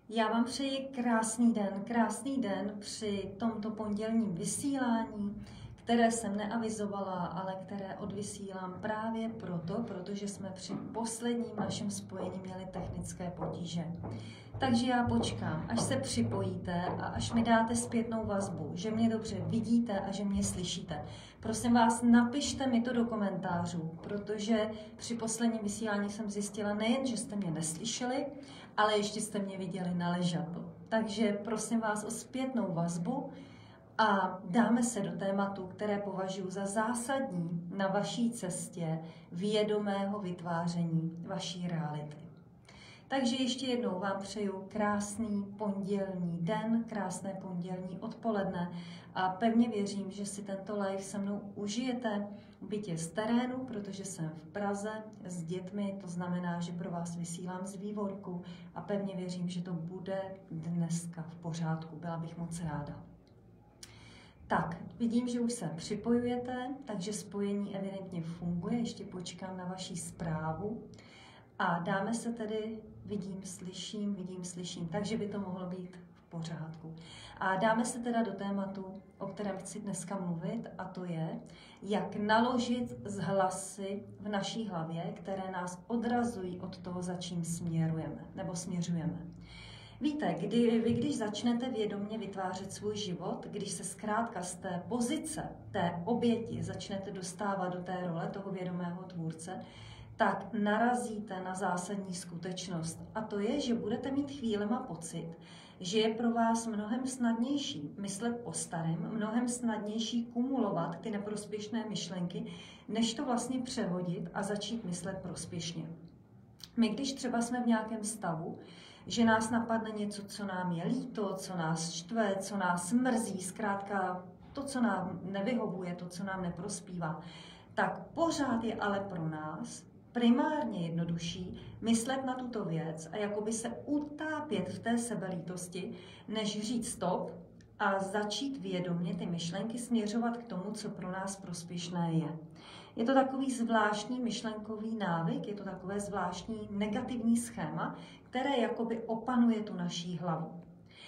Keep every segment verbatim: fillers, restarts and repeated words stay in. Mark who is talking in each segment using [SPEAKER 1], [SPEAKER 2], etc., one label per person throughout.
[SPEAKER 1] Já vám přeji krásný den, krásný den při tomto pondělním vysílání, které jsem neavizovala, ale které odvysílám právě proto, protože jsme při posledním našem spojení měli technické potíže. Takže já počkám, až se připojíte a až mi dáte zpětnou vazbu, že mě dobře vidíte a že mě slyšíte. Prosím vás, napište mi to do komentářů, protože při posledním vysílání jsem zjistila nejen, že jste mě neslyšeli, ale ještě jste mě viděli na ležato. Takže prosím vás o zpětnou vazbu a dáme se do tématu, které považuji za zásadní na vaší cestě vědomého vytváření vaší reality. Takže ještě jednou vám přeju krásný pondělní den, krásné pondělní odpoledne a pevně věřím, že si tento live se mnou užijete, bytě z terénu, protože jsem v Praze s dětmi, to znamená, že pro vás vysílám z vývorku a pevně věřím, že to bude dneska v pořádku. Byla bych moc ráda. Tak, vidím, že už se připojujete, takže spojení evidentně funguje, ještě počkám na vaši zprávu. A dáme se tedy, vidím, slyším, vidím, slyším, takže by to mohlo být v pořádku. A dáme se teda do tématu, o kterém chci dneska mluvit, a to je, jak naložit s hlasy v naší hlavě, které nás odrazují od toho, za čím směrujeme, nebo směřujeme. Víte, kdy, vy když začnete vědomě vytvářet svůj život, když se zkrátka z té pozice, té oběti začnete dostávat do té role toho vědomého tvůrce, tak narazíte na zásadní skutečnost. A to je, že budete mít chvílema pocit, že je pro vás mnohem snadnější myslet po starém, mnohem snadnější kumulovat ty neprospěšné myšlenky, než to vlastně přehodit a začít myslet prospěšně. My, když třeba jsme v nějakém stavu, že nás napadne něco, co nám je líto, co nás štve, co nás mrzí, zkrátka to, co nám nevyhovuje, to, co nám neprospívá, tak pořád je ale pro nás primárně jednodušší myslet na tuto věc a jakoby se utápět v té sebelítosti, než říct stop a začít vědomě ty myšlenky směřovat k tomu, co pro nás prospěšné je. Je to takový zvláštní myšlenkový návyk, je to takové zvláštní negativní schéma, které jakoby opanuje tu naší hlavu.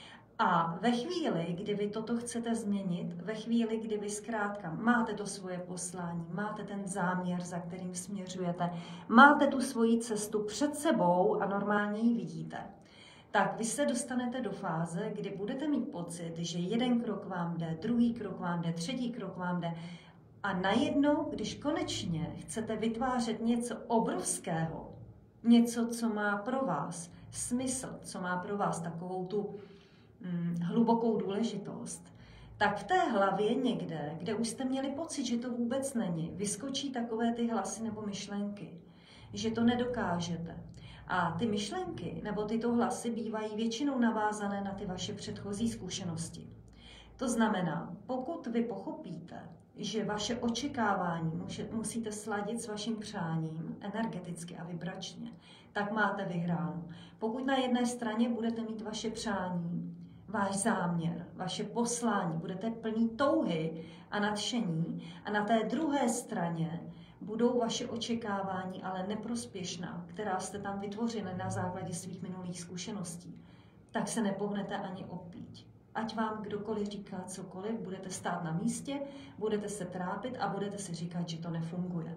[SPEAKER 1] A ve chvíli, kdy vy toto chcete změnit, ve chvíli, kdy vy zkrátka máte to svoje poslání, máte ten záměr, za kterým směřujete, máte tu svoji cestu před sebou a normálně ji vidíte, tak vy se dostanete do fáze, kdy budete mít pocit, že jeden krok vám jde, druhý krok vám jde, třetí krok vám jde a najednou, když konečně chcete vytvářet něco obrovského, něco, co má pro vás smysl, co má pro vás takovou tu hlubokou důležitost, tak v té hlavě někde, kde už jste měli pocit, že to vůbec není, vyskočí takové ty hlasy nebo myšlenky, že to nedokážete. A ty myšlenky nebo tyto hlasy bývají většinou navázané na ty vaše předchozí zkušenosti. To znamená, pokud vy pochopíte, že vaše očekávání musíte sladit s vaším přáním energeticky a vibračně, tak máte vyhráno. Pokud na jedné straně budete mít vaše přání, váš záměr, vaše poslání, budete plní touhy a nadšení a na té druhé straně budou vaše očekávání ale neprospěšná, která jste tam vytvořili na základě svých minulých zkušeností, tak se nepohnete ani opít. Ať vám kdokoliv říká cokoliv, budete stát na místě, budete se trápit a budete si říkat, že to nefunguje.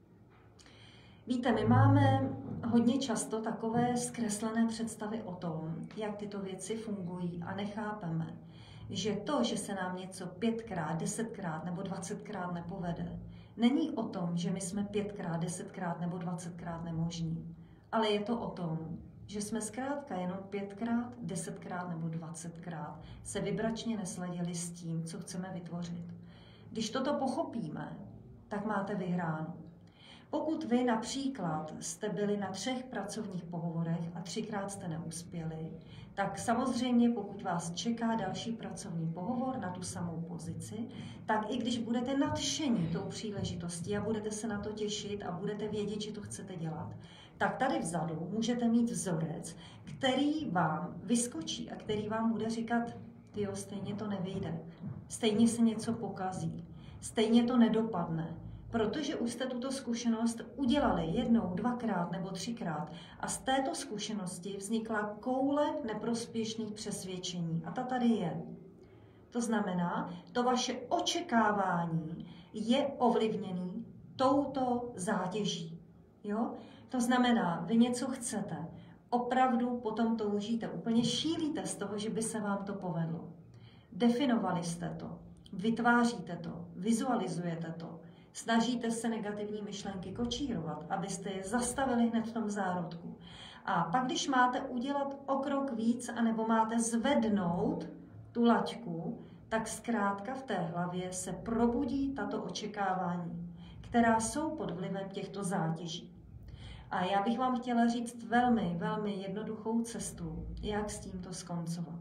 [SPEAKER 1] Víte, my máme hodně často takové zkreslené představy o tom, jak tyto věci fungují a nechápeme, že to, že se nám něco pětkrát, desetkrát nebo dvacetkrát nepovede, není o tom, že my jsme pětkrát, desetkrát nebo dvacetkrát nemožní, ale je to o tom, že jsme zkrátka jenom pětkrát, desetkrát nebo dvacetkrát se vibračně nesladili s tím, co chceme vytvořit. Když toto pochopíme, tak máte vyhráno. Pokud vy například jste byli na třech pracovních pohovorech a třikrát jste neuspěli, tak samozřejmě pokud vás čeká další pracovní pohovor na tu samou pozici, tak i když budete nadšení tou příležitostí a budete se na to těšit a budete vědět, že to chcete dělat, tak tady vzadu můžete mít vzorec, který vám vyskočí a který vám bude říkat, tyjo, stejně to nevyjde, stejně se něco pokazí, stejně to nedopadne, Protože už jste tuto zkušenost udělali jednou, dvakrát nebo třikrát a z této zkušenosti vznikla koule neprospěšných přesvědčení. A ta tady je. To znamená, to vaše očekávání je ovlivněný touto zátěží. Jo? To znamená, vy něco chcete, opravdu potom toužíte, úplně šílíte z toho, že by se vám to povedlo. Definovali jste to, vytváříte to, vizualizujete to, snažíte se negativní myšlenky kočírovat, abyste je zastavili hned v tom zárodku. A pak, když máte udělat o krok víc, anebo máte zvednout tu laťku, tak zkrátka v té hlavě se probudí tato očekávání, která jsou pod vlivem těchto zátěží. A já bych vám chtěla říct velmi, velmi jednoduchou cestu, jak s tímto skoncovat.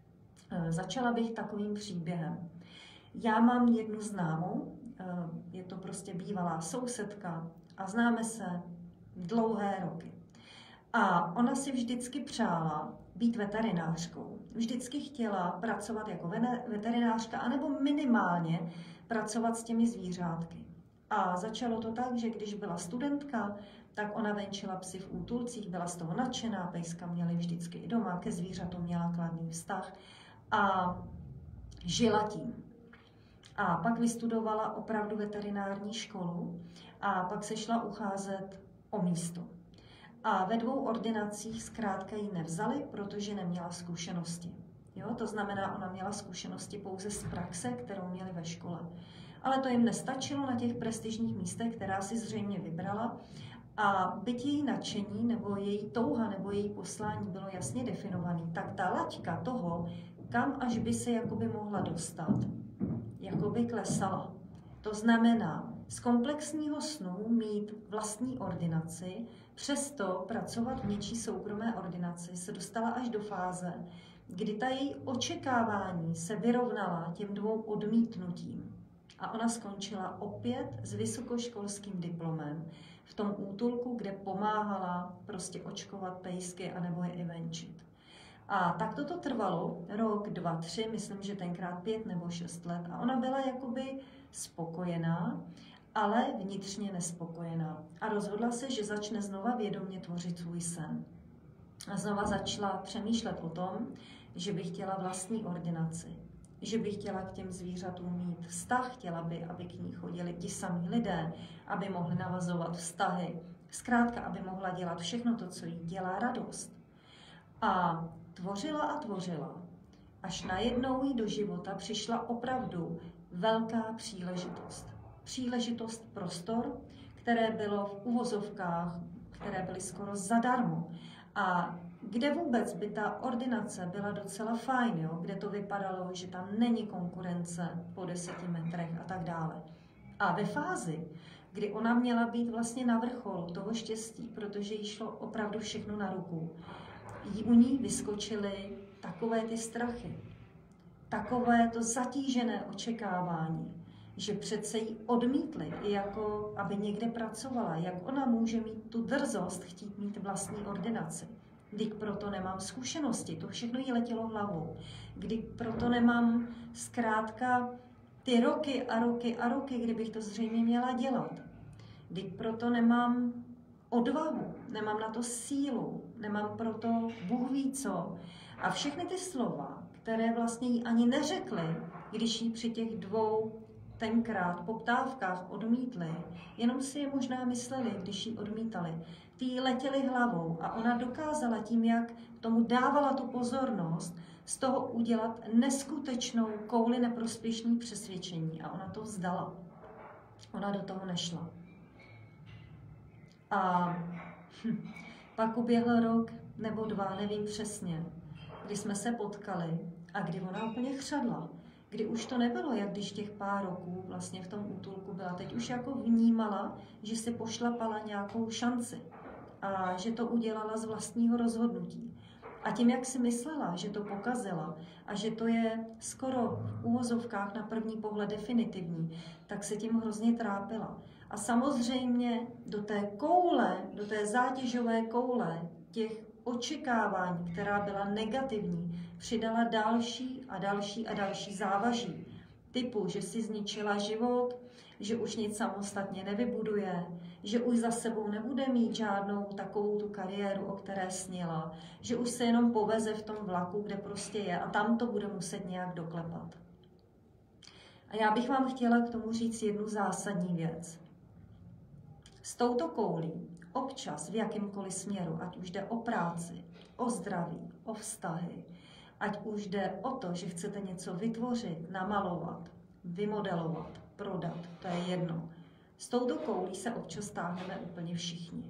[SPEAKER 1] Začala bych takovým příběhem. Já mám jednu známou, je to prostě bývalá sousedka a známe se dlouhé roky. A ona si vždycky přála být veterinářkou. Vždycky chtěla pracovat jako veterinářka, anebo minimálně pracovat s těmi zvířátky. A začalo to tak, že když byla studentka, tak ona venčila psy v útulcích, byla z toho nadšená, pejska měli vždycky i doma, ke zvířatům měla kladný vztah a žila tím. A pak vystudovala opravdu veterinární školu a pak se šla ucházet o místo. A ve dvou ordinacích zkrátka ji nevzali, protože neměla zkušenosti. Jo? To znamená, ona měla zkušenosti pouze z praxe, kterou měli ve škole. Ale to jim nestačilo na těch prestižních místech, která si zřejmě vybrala. A byť její nadšení, nebo její touha, nebo její poslání bylo jasně definovaný, tak ta laťka toho, kam až by se jakoby mohla dostat, jakoby klesala. To znamená, z komplexního snu mít vlastní ordinaci, přesto pracovat v něčí soukromé ordinaci, se dostala až do fáze, kdy ta její očekávání se vyrovnala těm dvou odmítnutím. A ona skončila opět s vysokoškolským diplomem v tom útulku, kde pomáhala prostě očkovat pejsky anebo je i venčit. A tak toto trvalo rok, dva, tři, myslím, že tenkrát pět nebo šest let. A ona byla jakoby spokojená, ale vnitřně nespokojená. A rozhodla se, že začne znova vědomě tvořit svůj sen. A znova začala přemýšlet o tom, že by chtěla vlastní ordinaci. Že by chtěla k těm zvířatům mít vztah, chtěla by, aby k ní chodili ti samí lidé, aby mohli navazovat vztahy. Zkrátka, aby mohla dělat všechno to, co jí dělá radost. A tvořila a tvořila, až najednou jí do života přišla opravdu velká příležitost. Příležitost prostor, které bylo v uvozovkách, které byly skoro zadarmo. A kde vůbec by ta ordinace byla docela fajn, jo? Kde to vypadalo, že tam není konkurence po deseti metrech a tak dále. A ve fázi, kdy ona měla být vlastně na vrcholu toho štěstí, protože jí šlo opravdu všechno na ruku, jí u ní vyskočily takové ty strachy, takové to zatížené očekávání, že přece jí odmítli, i jako aby někde pracovala, jak ona může mít tu drzost chtít mít vlastní ordinaci. Kdy proto nemám zkušenosti, to všechno jí letělo hlavou. Kdy proto nemám zkrátka ty roky a roky a roky, kdybych to zřejmě měla dělat. Kdy proto nemám odvahu, nemám na to sílu, nemám proto Bůh ví co. A všechny ty slova, které vlastně jí ani neřekly, když jí při těch dvou tenkrát poptávkách odmítli, jenom si je možná mysleli, když ji odmítali. Ty jí letěly hlavou a ona dokázala tím, jak tomu dávala tu pozornost, z toho udělat neskutečnou kouli neprospěšných přesvědčení. A ona to vzdala. Ona do toho nešla. A hm, pak uběhl rok nebo dva, nevím přesně, kdy jsme se potkali a kdy ona úplně chřadla. Kdy už to nebylo, jak když těch pár roků vlastně v tom útulku byla. Teď už jako vnímala, že si pošlapala nějakou šanci a že to udělala z vlastního rozhodnutí. A tím, jak si myslela, že to pokazila a že to je skoro v uvozovkách na první pohled definitivní, tak se tím hrozně trápila. A samozřejmě do té koule, do té zátěžové koule těch očekávání, která byla negativní, přidala další a další a další závaží. Typu, že si zničila život že už nic samostatně nevybuduje, že už za sebou nebude mít žádnou takovou tu kariéru, o které snila, že už se jenom poveze v tom vlaku, kde prostě je a tam to bude muset nějak doklepat. A já bych vám chtěla k tomu říct jednu zásadní věc. S touto koulí občas v jakýmkoliv směru, ať už jde o práci, o zdraví, o vztahy, ať už jde o to, že chcete něco vytvořit, namalovat, vymodelovat, prodat, to je jedno. S touto koulí se občas stáhneme úplně všichni.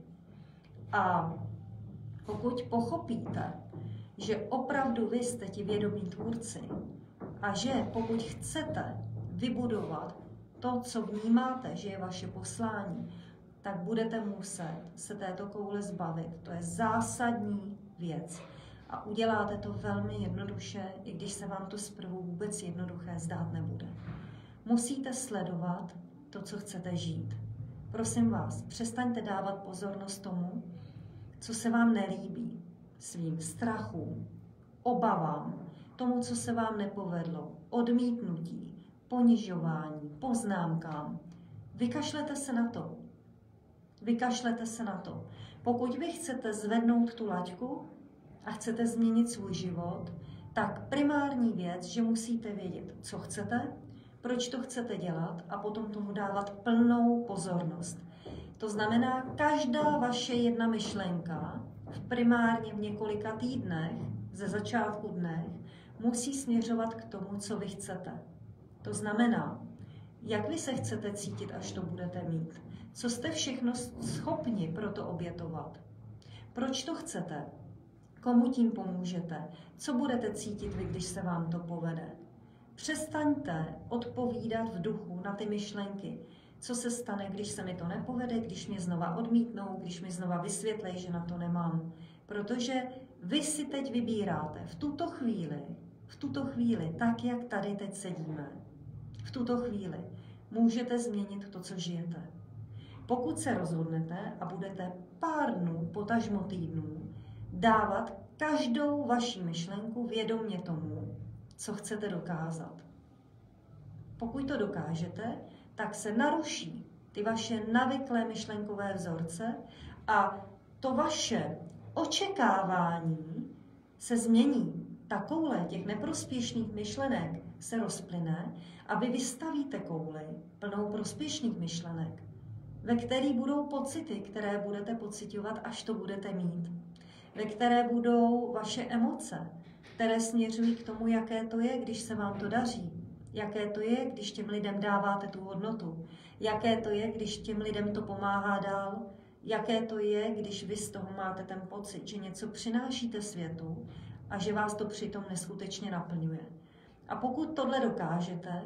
[SPEAKER 1] A pokud pochopíte, že opravdu vy jste ti vědomí tvůrci a že pokud chcete vybudovat to, co vnímáte, že je vaše poslání, tak budete muset se této koule zbavit. To je zásadní věc. A uděláte to velmi jednoduše, i když se vám to zprvu vůbec jednoduché zdát nebude. Musíte sledovat to, co chcete žít. Prosím vás, přestaňte dávat pozornost tomu, co se vám nelíbí, svým strachům, obavám, tomu, co se vám nepovedlo, odmítnutí, ponižování, poznámkám. Vykašlete se na to. Vykašlete se na to. Pokud vy chcete zvednout tu laťku a chcete změnit svůj život, tak primární věc, že musíte vědět, co chcete, proč to chcete dělat a potom tomu dávat plnou pozornost. To znamená, každá vaše jedna myšlenka v primárně v několika týdnech, ze začátku dnech, musí směřovat k tomu, co vy chcete. To znamená, jak vy se chcete cítit, až to budete mít. Co jste všechno schopni pro to obětovat. Proč to chcete? Komu tím pomůžete? Co budete cítit vy, když se vám to povede? Přestaňte odpovídat v duchu na ty myšlenky. Co se stane, když se mi to nepovede, když mě znova odmítnou, když mi znova vysvětlej, že na to nemám. Protože vy si teď vybíráte v tuto chvíli, v tuto chvíli, tak jak tady teď sedíme, v tuto chvíli můžete změnit to, co žijete. Pokud se rozhodnete a budete pár dnů, potažmo týdnů, dávat každou vaši myšlenku vědomě tomu, co chcete dokázat. Pokud to dokážete, tak se naruší ty vaše navyklé myšlenkové vzorce a to vaše očekávání se změní. Ta koule těch neprospěšných myšlenek se rozplyne a vy vystavíte kouli plnou prospěšných myšlenek, ve kterých budou pocity, které budete pociťovat, až to budete mít, ve které budou vaše emoce, které směřují k tomu, jaké to je, když se vám to daří, jaké to je, když těm lidem dáváte tu hodnotu, jaké to je, když těm lidem to pomáhá dál, jaké to je, když vy z toho máte ten pocit, že něco přinášíte světu a že vás to přitom neskutečně naplňuje. A pokud tohle dokážete,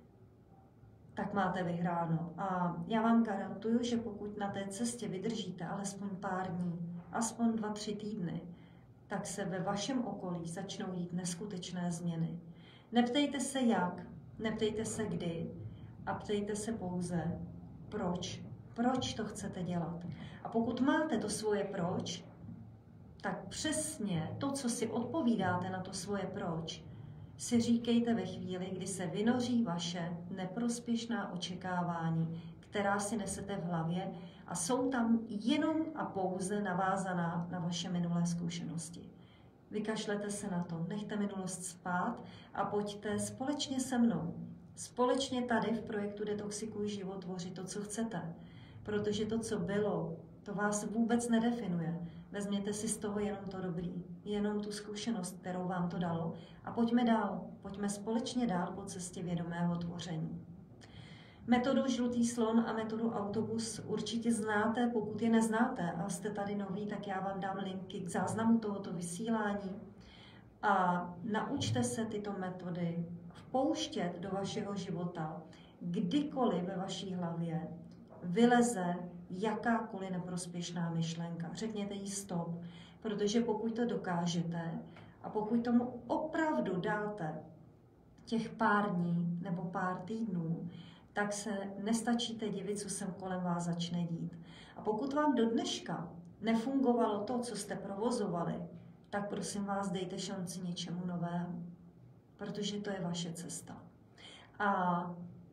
[SPEAKER 1] tak máte vyhráno. A já vám garantuju, že pokud na té cestě vydržíte alespoň pár dní, aspoň dva, tři týdny, tak se ve vašem okolí začnou dít neskutečné změny. Neptejte se jak, neptejte se kdy a ptejte se pouze proč. Proč to chcete dělat? A pokud máte to svoje proč, tak přesně to, co si odpovídáte na to svoje proč, si říkejte ve chvíli, kdy se vynoří vaše neprospěšná očekávání, která si nesete v hlavě a jsou tam jenom a pouze navázaná na vaše minulé zkušenosti. Vykašlete se na to, nechte minulost spát a pojďte společně se mnou, společně tady v projektu Detoxikuj život tvořit to, co chcete. Protože to, co bylo, to vás vůbec nedefinuje. Vezměte si z toho jenom to dobrý, jenom tu zkušenost, kterou vám to dalo a pojďme dál, pojďme společně dál po cestě vědomého tvoření. Metodu Žlutý slon a metodu Autobus určitě znáte, pokud je neznáte a jste tady noví, tak já vám dám linky k záznamu tohoto vysílání a naučte se tyto metody vpouštět do vašeho života, kdykoliv ve vaší hlavě vyleze jakákoliv neprospěšná myšlenka. Řekněte jí stop, protože pokud to dokážete a pokud tomu opravdu dáte těch pár dní nebo pár týdnů, tak se nestačíte divit, co se kolem vás začne dít. A pokud vám do dneška nefungovalo to, co jste provozovali, tak prosím vás, dejte šanci něčemu novému, protože to je vaše cesta. A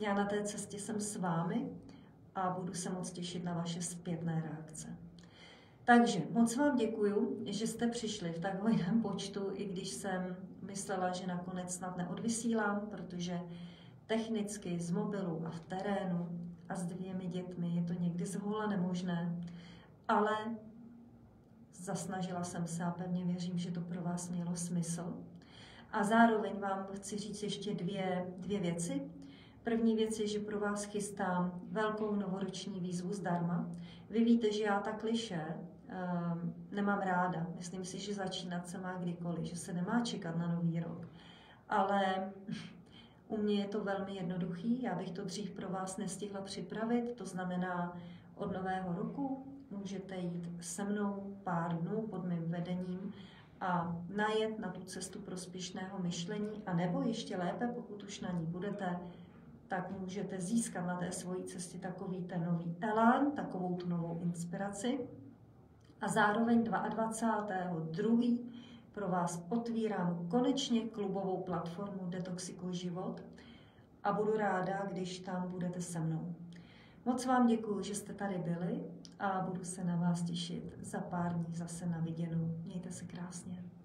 [SPEAKER 1] Já na té cestě jsem s vámi a budu se moc těšit na vaše zpětné reakce. Takže moc vám děkuju, že jste přišli v tak hojném počtu, i když jsem myslela, že nakonec snad neodvysílám, protože technicky z mobilu a v terénu a s dvěmi dětmi je to někdy zhola nemožné, ale zasnažila jsem se a pevně věřím, že to pro vás mělo smysl. A zároveň vám chci říct ještě dvě, dvě věci. První věc je, že pro vás chystám velkou novoroční výzvu zdarma. Vy víte, že já ta klišé um, nemám ráda. Myslím si, že začínat se má kdykoliv, že se nemá čekat na nový rok. Ale u mě je to velmi jednoduchý, já bych to dřív pro vás nestihla připravit, to znamená od nového roku můžete jít se mnou pár dnů pod mým vedením a najet na tu cestu prospěšného myšlení, a nebo ještě lépe, pokud už na ní budete, tak můžete získat na té svojí cestě takový ten nový elán, takovou tu novou inspiraci. A zároveň dvacátého druhého pro vás otvírám konečně klubovou platformu Detoxikuj život a budu ráda, když tam budete se mnou. Moc vám děkuji, že jste tady byli a budu se na vás těšit za pár dní zase na viděnou. Mějte se krásně.